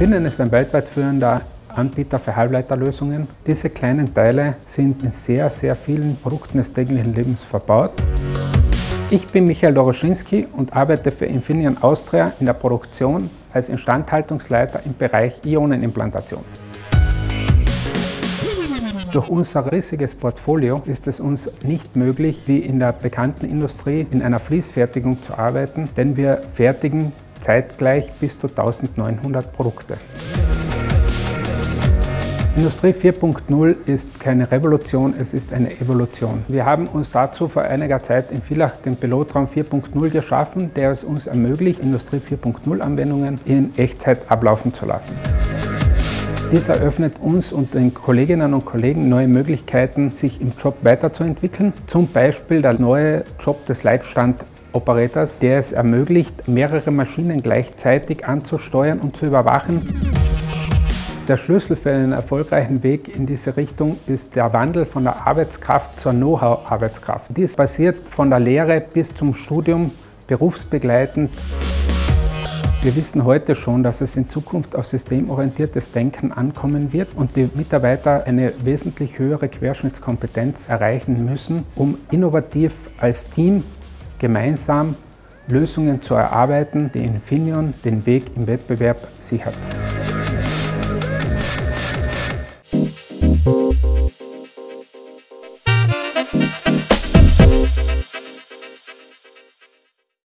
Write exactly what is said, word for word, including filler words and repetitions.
Infineon ist ein weltweit führender Anbieter für Halbleiterlösungen. Diese kleinen Teile sind in sehr, sehr vielen Produkten des täglichen Lebens verbaut. Ich bin Michael Doroschinski und arbeite für Infineon Austria in der Produktion als Instandhaltungsleiter im Bereich Ionenimplantation. Durch unser riesiges Portfolio ist es uns nicht möglich, wie in der bekannten Industrie in einer Fließfertigung zu arbeiten, denn wir fertigen zeitgleich bis zu eintausendneunhundert Produkte. Industrie vier Punkt null ist keine Revolution, es ist eine Evolution. Wir haben uns dazu vor einiger Zeit in Villach den Pilotraum vier Punkt null geschaffen, der es uns ermöglicht, Industrie vier Punkt null Anwendungen in Echtzeit ablaufen zu lassen. Dies eröffnet uns und den Kolleginnen und Kollegen neue Möglichkeiten, sich im Job weiterzuentwickeln. Zum Beispiel der neue Job des Leitstandoperators, der es ermöglicht, mehrere Maschinen gleichzeitig anzusteuern und zu überwachen. Der Schlüssel für einen erfolgreichen Weg in diese Richtung ist der Wandel von der Arbeitskraft zur Know-how-Arbeitskraft. Dies passiert von der Lehre bis zum Studium, berufsbegleitend. Wir wissen heute schon, dass es in Zukunft auf systemorientiertes Denken ankommen wird und die Mitarbeiter eine wesentlich höhere Querschnittskompetenz erreichen müssen, um innovativ als Team gemeinsam Lösungen zu erarbeiten, die Infineon den Weg im Wettbewerb sichert.